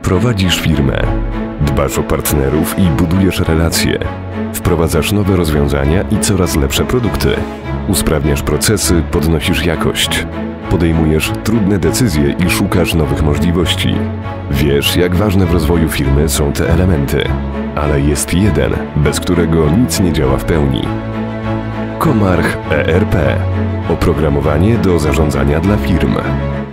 Prowadzisz firmę, dbasz o partnerów i budujesz relacje. Wprowadzasz nowe rozwiązania i coraz lepsze produkty. Usprawniasz procesy, podnosisz jakość. Podejmujesz trudne decyzje i szukasz nowych możliwości. Wiesz, jak ważne w rozwoju firmy są te elementy. Ale jest jeden, bez którego nic nie działa w pełni. Comarch ERP. Oprogramowanie do zarządzania dla firm.